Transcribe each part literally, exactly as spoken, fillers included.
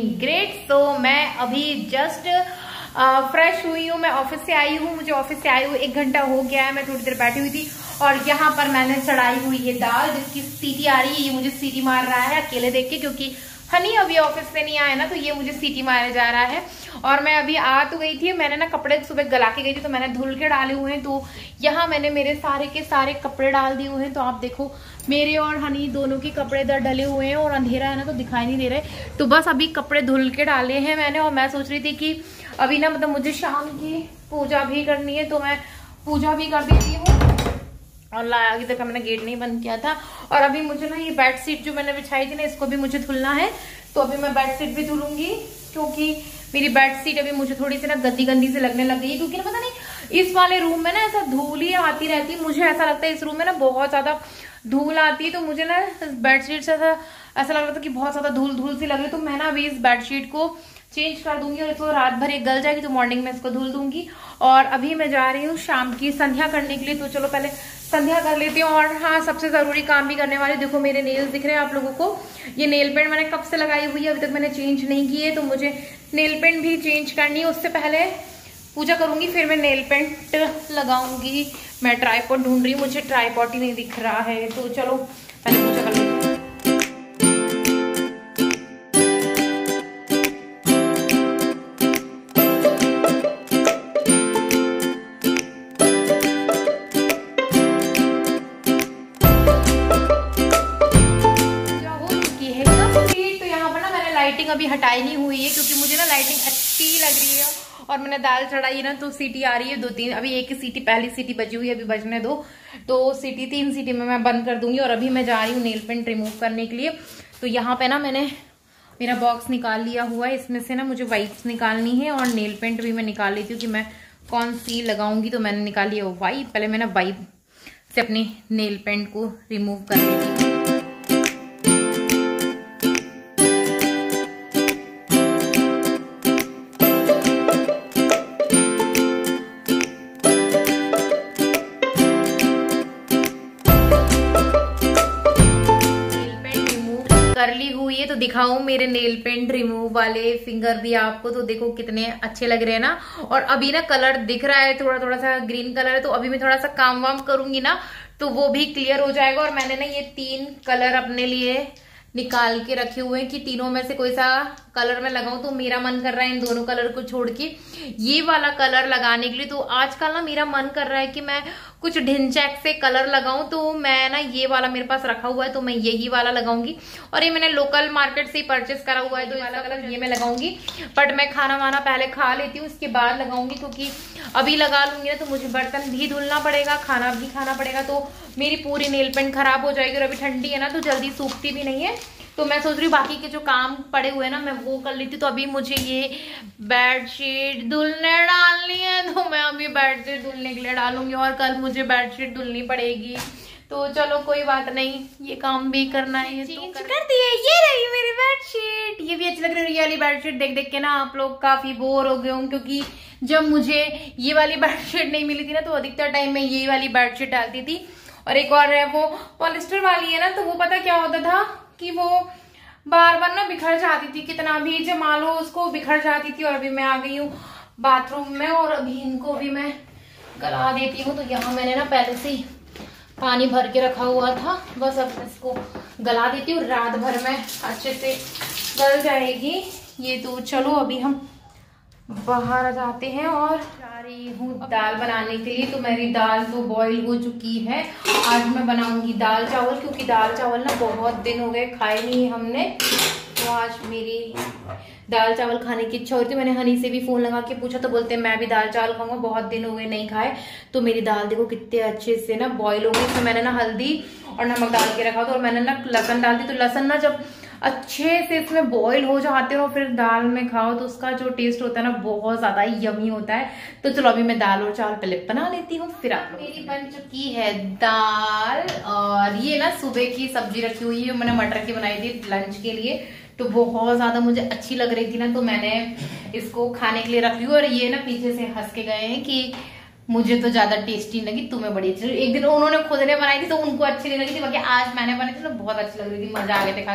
Doing great. तो मैं अभी जस्ट फ्रेश हुई हूँ, मैं ऑफिस से आई हूँ, मुझे ऑफिस से आई हुई एक घंटा हो गया है। मैं थोड़ी देर बैठी हुई थी और यहाँ पर मैंने चढ़ाई हुई है दाल, जिसकी सीटी आ रही है। ये मुझे सीटी मार रहा है अकेले देख के, क्योंकि हनी अभी ऑफिस से नहीं आया ना, तो ये मुझे सीटी मारे जा रहा है। और मैं अभी आ तो गई थी, मैंने ना कपड़े सुबह गला के गई थी तो मैंने धुल के डाले हुए हैं। तो यहाँ मैंने मेरे सारे के सारे कपड़े डाल दिए हुए हैं। तो आप देखो मेरे और हनी दोनों के कपड़े इधर डले हुए हैं और अंधेरा है ना तो दिखाई नहीं दे रहे। तो बस अभी कपड़े धुल के डाले हैं मैंने। और मैं सोच रही थी कि अभी ना मतलब मुझे शाम की पूजा भी करनी है, तो मैं पूजा भी कर देती हूँ। और लाया अभी तक मैंने गेट नहीं बंद किया था। और अभी मुझे ना ये बेड शीट जो मैंने बिछाई थी ना, इसको भी मुझे धुलना है। तो अभी मैं बेड शीट भी धुलूंगी, क्योंकि मेरी बेड शीट अभी मुझे थोड़ी सी ना गंदी गंदी से लगने लग गई है। क्योंकि ना पता नहीं इस वाले रूम में ना ऐसा धूल ही आती रहती है। मुझे ऐसा लगता है इस रूम में ना बहुत ज्यादा धूल आती है। तो मुझे ना बेडशीट से ऐसा ऐसा लग रहा था कि बहुत ज्यादा धूल धूल सी लग रही है। तो मैं ना अभी इस बेडशीट को चेंज कर दूंगी और इसको रात भर एक गल जाएगी तो मॉर्निंग में इसको धुल दूंगी। और अभी मैं जा रही हूँ शाम की संध्या करने के लिए। तो चलो पहले संध्या कर लेती हूँ। और हाँ, सबसे जरूरी काम भी करने वाले, देखो मेरे नेल्स दिख रहे हैं आप लोगों को। ये नेल पेंट मैंने कब से लगाई हुई है, अभी तक मैंने चेंज नहीं की है। तो मुझे नेल पेंट भी चेंज करनी है। उससे पहले पूजा करूंगी, फिर मैं नेल पेंट लगाऊंगी। मैं ट्राईपॉड ढूंढ रही हूँ, मुझे ट्राईपॉड ही नहीं दिख रहा है। तो चलो पहले पूजा कर लेती हूँ। लाइटिंग अभी हटाई नहीं हुई है, क्योंकि मुझे ना लाइटिंग अच्छी लग रही है। और मैंने दाल चढ़ाई है ना, तो सीटी आ रही है दो तीन। अभी एक ही सीटी, पहली सीटी बजी हुई है, अभी बजने दो। तो सीटी तीन सीटी में मैं बंद कर दूंगी। और अभी मैं जा रही हूँ नेल पेंट रिमूव करने के लिए। तो यहाँ पे ना मैंने मेरा बॉक्स निकाल लिया हुआ है। इसमें से ना मुझे वाइप्स निकालनी है और नेल पेंट भी मैं निकाल लेती हूँ कि मैं कौन सी लगाऊंगी। तो मैंने निकाली है वाइप। पहले मैं ना वाइप से अपने नेल पेंट को रिमूव कर लेती हूँ। कर ली हुई है। तो दिखाऊं मेरे नेल पेंट रिमूव वाले फिंगर भी आपको, तो देखो कितने अच्छे लग रहे हैं ना। और अभी ना कलर दिख रहा है, थोड़ा थोड़ा सा ग्रीन कलर है। तो अभी मैं थोड़ा सा काम वाम करूंगी ना तो वो भी क्लियर हो जाएगा। और मैंने ना ये तीन कलर अपने लिए निकाल के रखे हुए हैं कि तीनों में से कोई सा कलर मैं लगाऊं। तो मेरा मन कर रहा है इन दोनों कलर को छोड़ के ये वाला कलर लगाने के लिए। तो आजकल ना मेरा मन कर रहा है कि मैं कुछ ढिंचैक से कलर लगाऊं। तो मैं ना ये वाला मेरे पास रखा हुआ है, तो मैं यही वाला लगाऊंगी। और ये मैंने लोकल मार्केट से ही परचेस करा हुआ है। तो ये वाला कलर ये मैं लगाऊंगी। बट मैं खाना वाना पहले खा लेती हूँ, उसके बाद लगाऊंगी। क्योंकि अभी लगा लूंगी ना तो मुझे बर्तन भी धुलना पड़ेगा, खाना भी खाना पड़ेगा। तो मेरी पूरी नेल पेंट खराब हो जाएगी। और अभी ठंडी है ना तो जल्दी सूखती भी नहीं है। तो मैं सोच रही हूँ बाकी के जो काम पड़े हुए हैं ना मैं वो कर लेती। तो अभी मुझे ये बेडशीट धुलने डालनी है, तो मैं अभी बेडशीट धुलने के लिए डालूंगी। और कल मुझे बेडशीट धुलनी पड़ेगी। तो चलो कोई बात नहीं, ये काम भी करना है। चेंज तो कर दिए, ये रही मेरी बेडशीट। ये भी अच्छी लग रही है। ये वाली बेडशीट देख देख के ना आप लोग काफी बोर हो गए होंगे, क्योंकि जब मुझे ये वाली बेडशीट नहीं मिली थी ना तो अधिकतर टाइम में ये वाली बेडशीट डालती थी। और एक और है वो पॉलिस्टर वाली है ना, तो वो पता क्या होता था कि वो बार बार ना बिखर जाती थी, कितना भी जमा लो उसको बिखर जाती थी। और अभी मैं आ गई हूँ बाथरूम में और अभी इनको भी मैं गला देती हूँ। तो यहाँ मैंने ना पहले से ही पानी भर के रखा हुआ था, बस अब इसको गला देती हूँ। रात भर में अच्छे से गल जाएगी ये। तो चलो अभी हम बाहर जाते हैं और जा रही हूँ दाल बनाने के लिए। तो मेरी दाल तो बॉईल हो चुकी है। आज मैं बनाऊंगी दाल चावल, क्योंकि दाल चावल ना बहुत दिन हो गए खाए नहीं हमने। तो आज मेरी दाल चावल खाने की इच्छा होती है। मैंने हनी से भी फोन लगा के पूछा तो बोलते हैं मैं भी दाल चावल खाऊंगा, बहुत दिन हो गए नहीं खाए। तो मेरी दाल देखो कितने अच्छे से ना बॉईल हो गई। इसमें मैंने ना हल्दी और नमक डाल के रखा था और मैंने ना लहसुन डाल दी। तो लहसुन ना जब अच्छे से इसमें बॉईल हो जाते हैं और फिर दाल में खाओ तो उसका जो टेस्ट होता है ना बहुत ज्यादा यमी होता है। तो चलो अभी मैं दाल और चावल पहले बना लेती हूँ, फिर आप मेरी बन चुकी है दाल। और ये ना सुबह की सब्जी रखी हुई है, मैंने मटर की बनाई थी लंच के लिए। तो बहुत ज्यादा मुझे अच्छी लग रही थी ना, तो मैंने इसको खाने के लिए रख ली। और ये ना पीछे से हंस के गए हैं कि मुझे तो ज्यादा टेस्टी लगी, तुम्हें बड़ी अच्छी। एक दिन उन्होंने खुद ने बनाई थी तो उनको अच्छी नहीं लगी थी, बाकी आज मैंने बनाई थी तो बहुत अच्छी लग रही थी, मजा आ गया था खा के।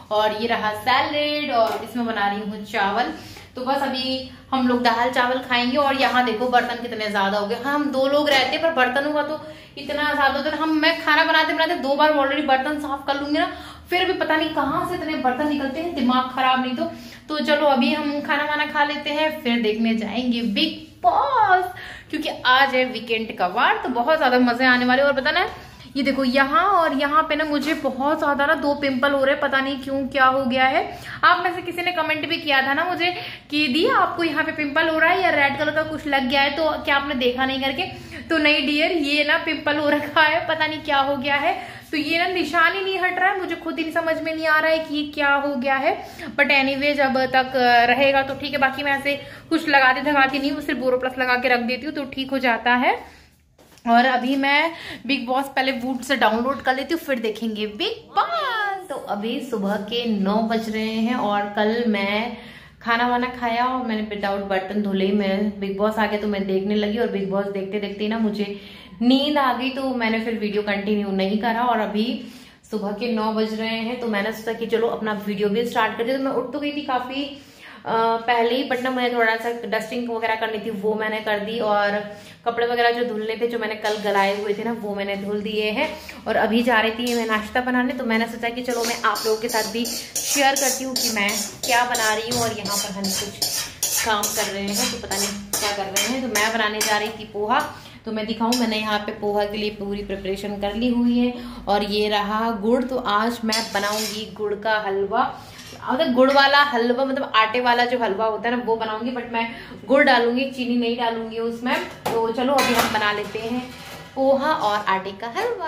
और ये रहा सैलेड और इसमें बना रही हूँ चावल। तो बस अभी हम लोग दाल चावल खाएंगे। और यहाँ देखो बर्तन कितने ज्यादा हो गए। हाँ, हम दो लोग रहते हैं पर बर्तन हुआ तो इतना ज्यादा होता है। हम मैं खाना बनाते बनाते दो बार ऑलरेडी बर्तन साफ कर लूंगी ना, फिर भी पता नहीं कहाँ से इतने बर्तन निकलते हैं, दिमाग खराब नहीं तो। तो चलो अभी हम खाना वाना खा लेते हैं, फिर देखने जाएंगे बिग बॉस, क्योंकि आज है वीकेंड का वार, तो बहुत ज्यादा मजे आने वाले। और पता ना ये देखो यहाँ और यहाँ पे ना मुझे बहुत ज्यादा ना दो पिंपल हो रहे हैं, पता नहीं क्यों, क्या हो गया है। आप में से किसी ने कमेंट भी किया था ना मुझे कि दी आपको यहाँ पे पिंपल हो रहा है या रेड कलर का कुछ लग गया है, तो क्या आपने देखा नहीं करके। तो नहीं डियर, ये ना पिंपल हो रखा है, पता नहीं क्या हो गया है। तो ये ना निशान ही नहीं हट रहा है, मुझे खुद ही समझ में नहीं आ रहा है कि क्या हो गया है। बट एनीवे जब तक रहेगा तो ठीक है। बाकी मैं ऐसे कुछ लगाती धगाती नहीं, सिर्फ बोरो प्लस लगा के रख देती हूँ तो ठीक हो जाता है। और अभी मैं बिग बॉस पहले वूट से डाउनलोड कर लेती हूँ, फिर देखेंगे बिग बॉस। तो अभी सुबह के नौ बज रहे हैं और कल मैं खाना वाना खाया और मैंने विदाउट बर्तन धुले मैं बिग बॉस आ गया तो मैं देखने लगी। और बिग बॉस देखते देखते ना मुझे नींद आ गई, तो मैंने फिर वीडियो कंटिन्यू नहीं करा। और अभी सुबह के नौ बज रहे हैं तो मैंने सोचा कि चलो अपना वीडियो भी स्टार्ट कर दिया। तो मैं उठ तो गई थी काफी आ, पहले ही, बट ना मुझे थोड़ा सा डस्टिंग वगैरह करनी थी, वो मैंने कर दी। और कपड़े वगैरह जो धुलने थे, जो मैंने कल गलाए हुए थे ना, वो मैंने धुल दिए हैं। और अभी जा रही थी मैं नाश्ता बनाने, तो मैंने सोचा कि चलो मैं आप लोगों के साथ भी शेयर करती हूँ कि मैं क्या बना रही हूँ। और यहाँ पर हम कुछ काम कर रहे हैं, तो पता नहीं क्या कर रहे हैं। तो मैं बनाने जा रही थी पोहा, तो मैं दिखाऊं, मैंने यहाँ पे पोहा के लिए पूरी प्रिपरेशन कर ली हुई है। और ये रहा गुड़, तो आज मैं बनाऊंगी गुड़ का हलवा। मतलब गुड़ वाला हलवा, मतलब आटे वाला जो हलवा होता है ना वो बनाऊंगी, बट मैं गुड़ डालूंगी, चीनी नहीं डालूंगी उसमें। तो चलो अभी हम बना लेते हैं पोहा और आटे का हलवा।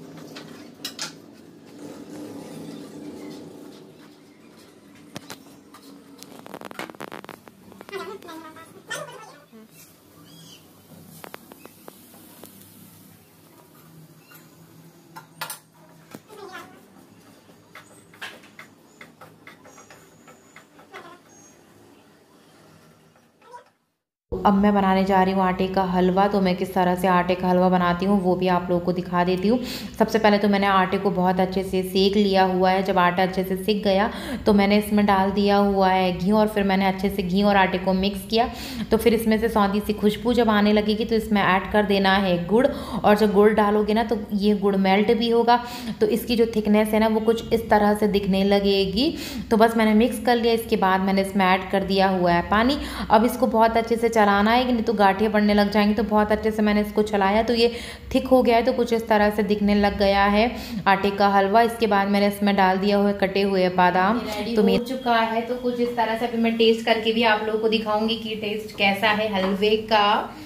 अब मैं बनाने जा रही हूँ आटे का हलवा। तो मैं किस तरह से आटे का हलवा बनाती हूँ वो भी आप लोगों को दिखा देती हूँ। सबसे पहले तो मैंने आटे को बहुत अच्छे से सेक लिया हुआ है। जब आटा अच्छे से सिक गया तो मैंने इसमें डाल दिया हुआ है घी, और फिर मैंने अच्छे से घी और आटे को मिक्स किया। तो फिर इसमें से सौंधी सी खुशबू जब आने लगेगी तो इसमें ऐड कर देना है गुड़। और जब गुड़ डालोगे ना तो ये गुड़ मेल्ट भी होगा, तो इसकी जो थिकनेस है ना वो कुछ इस तरह से दिखने लगेगी। तो बस मैंने मिक्स कर लिया। इसके बाद मैंने इसमें ऐड कर दिया हुआ है पानी। अब इसको बहुत अच्छे से चलाना है कि नहीं तो गांठें पड़ने लग जाएंगी। तो बहुत अच्छे से मैंने इसको चलाया तो ये थिक हो गया है, तो कुछ इस तरह से दिखने लग गया है आटे का हलवा। इसके बाद मैंने इसमें डाल दिया हुआ कटे हुए बादाम, तो हो चुका है। तो कुछ इस तरह से अभी मैं टेस्ट करके भी आप लोगों को दिखाऊंगी कि टेस्ट कैसा है हलवे का।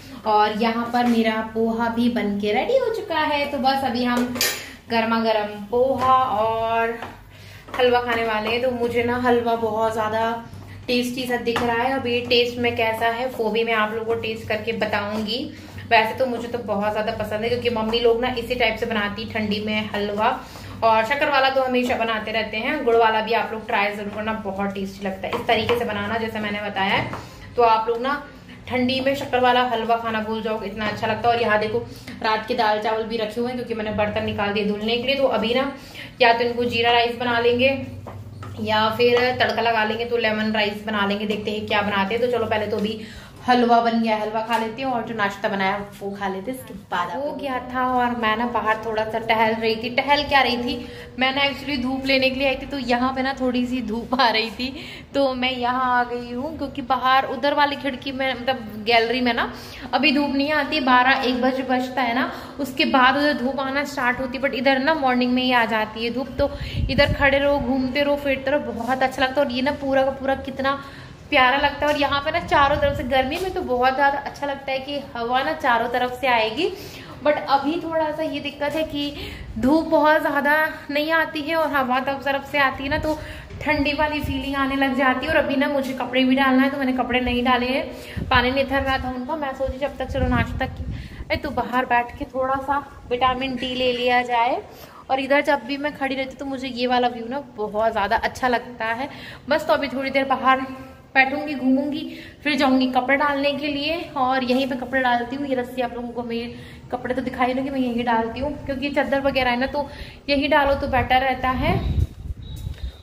और यहाँ पर मेरा पोहा भी बन के रेडी हो चुका है। तो बस अभी हम गर्मा गर्म पोहा और हलवा खाने वाले हैं। तो मुझे ना हलवा बहुत ज्यादा टेस्टी सा दिख रहा है। अब ये टेस्ट में कैसा है वो भी मैं आप लोगों को टेस्ट करके बताऊंगी। वैसे तो मुझे तो बहुत ज्यादा पसंद है, क्योंकि मम्मी लोग ना इसी टाइप से बनाती ठंडी में हलवा। और शक्कर वाला तो हमेशा बनाते रहते हैं, गुड़ वाला भी आप लोग ट्राई जरूर करना, बहुत टेस्टी लगता है। इस तरीके से बनाना जैसे मैंने बताया है, तो आप लोग ना ठंडी में शक्कर वाला हलवा खाना भूल जाओ, इतना अच्छा लगता है। और यहाँ देखो रात के दाल चावल भी रखे हुए हैं, क्योंकि मैंने बर्तन निकाल दिए धुलने के लिए। तो अभी ना या तो इनको जीरा राइस बना लेंगे या फिर तड़का लगा लेंगे, तो लेमन राइस बना लेंगे। देखते हैं क्या बनाते हैं। तो चलो पहले तो अभी हलवा बन गया, हलवा खा लेती हूँ और जो नाश्ता बनाया वो खा लेते हैं। इसके बाद हो गया था और मैं ना बाहर थोड़ा सा टहल रही थी। टहल क्या रही थी, मैं ना एक्चुअली धूप लेने के लिए आई थी, तो यहाँ पे ना थोड़ी सी धूप आ रही थी, तो मैं यहाँ आ गई हूँ। क्योंकि बाहर उधर वाली खिड़की में, मतलब गैलरी में ना अभी धूप नहीं आती, बारह एक बजे बजता है ना, उसके बाद उधर धूप आना स्टार्ट होती है। बट इधर ना मॉर्निंग में ही आ जाती है धूप, तो इधर खड़े रहो, घूमते रहो, फिरते रहो, बहुत अच्छा लगता है। और ये ना पूरा का पूरा कितना प्यारा लगता है। और यहाँ पे ना चारों तरफ से, गर्मी में तो बहुत ज्यादा अच्छा लगता है कि हवा ना चारों तरफ से आएगी। बट अभी थोड़ा सा ये दिक्कत है कि धूप बहुत ज्यादा नहीं आती है और हवा तब तरफ से आती है ना, तो ठंडी वाली फीलिंग आने लग जाती है। और अभी ना मुझे कपड़े भी डालना है, तो मैंने कपड़े नहीं डाले हैं, पानी नहीं थर रहा था उनका। मैं सोची जब तक चलो नाश्ता की तो बाहर बैठ के थोड़ा सा विटामिन डी ले लिया जाए। और इधर जब भी मैं खड़ी रहती तो मुझे ये वाला व्यू ना बहुत ज़्यादा अच्छा लगता है। बस तो अभी थोड़ी देर बाहर बैठूंगी, घूमूंगी, फिर जाऊंगी कपड़े डालने के लिए। और यहीं पे कपड़े डालती हूँ। ये रस्सी आप लोगों को मेरे कपड़े तो दिखाई नहीं कि मैं यहीं डालती हूँ, क्योंकि चादर वगैरह है ना, तो यही डालो तो बेटर रहता है।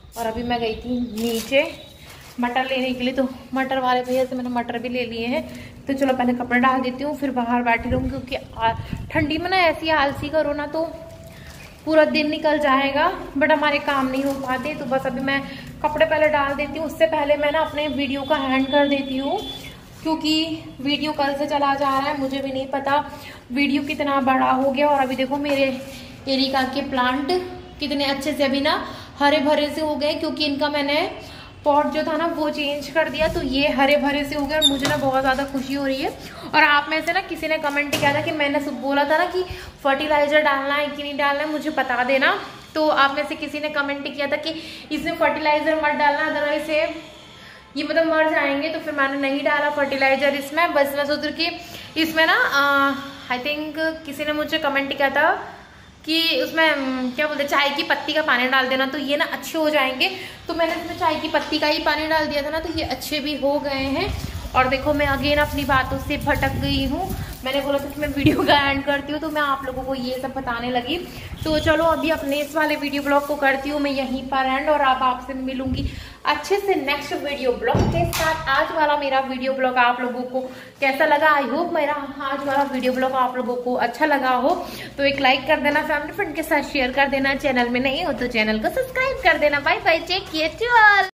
और अभी मैं गई थी नीचे मटर लेने के लिए, तो मटर वाले भैया से मैंने मटर भी ले लिए हैं। तो चलो पहले कपड़े डाल देती हूँ, फिर बाहर बैठी रहूँगी, क्योंकि ठंडी में ना ऐसी आलसी करो ना तो पूरा दिन निकल जाएगा, बट हमारे काम नहीं हो पाते। तो बस अभी मैं कपड़े पहले डाल देती हूँ, उससे पहले मैं ना अपने वीडियो का हैंड कर देती हूँ, क्योंकि वीडियो कल से चला जा रहा है, मुझे भी नहीं पता वीडियो कितना बड़ा हो गया। और अभी देखो मेरे एरिका के प्लांट कितने अच्छे से अभी ना हरे भरे से हो गए, क्योंकि इनका मैंने पॉट जो था ना वो चेंज कर दिया, तो ये हरे भरे से हो गए और मुझे ना बहुत ज़्यादा खुशी हो रही है। और आप में से ना किसी ने कमेंट किया था कि मैंने सब बोला था ना कि फर्टिलाइजर डालना है कि नहीं डालना है, मुझे बता देना। तो आप में से किसी ने कमेंट किया था कि इसमें फर्टिलाइजर मत डालना, अदरवाइज ये मतलब मर जाएंगे। तो फिर मैंने नहीं डाला फर्टिलाइजर इसमें। बस मैं सोच रही कि इसमें ना आई थिंक किसी ने मुझे कमेंट किया था कि उसमें क्या बोलते चाय की पत्ती का पानी डाल देना, तो ये ना अच्छे हो जाएंगे। तो मैंने इसमें चाय की पत्ती का ही पानी डाल दिया था ना, तो ये अच्छे भी हो गए हैं। और देखो मैं अगेन अपनी बातों से भटक गई हूँ। मैंने बोला था कि मैं वीडियो का एंड करती हूँ, तो मैं आप लोगों को ये सब बताने लगी। तो चलो अभी अपने इस वाले वीडियो ब्लॉग को करती हूँ मैं यहीं पर एंड, और अब आपसे मिलूंगी अच्छे से नेक्स्ट वीडियो ब्लॉग के साथ। आज वाला मेरा वीडियो ब्लॉग आप लोगों को कैसा लगा? आई होप मेरा आज वाला वीडियो ब्लॉग आप लोगों को अच्छा लगा हो, तो एक लाइक कर देना, फैमिली फ्रेंड के साथ शेयर कर देना, चैनल में नहीं हो तो चैनल को सब्सक्राइब कर देना। Bye bye, take care to all.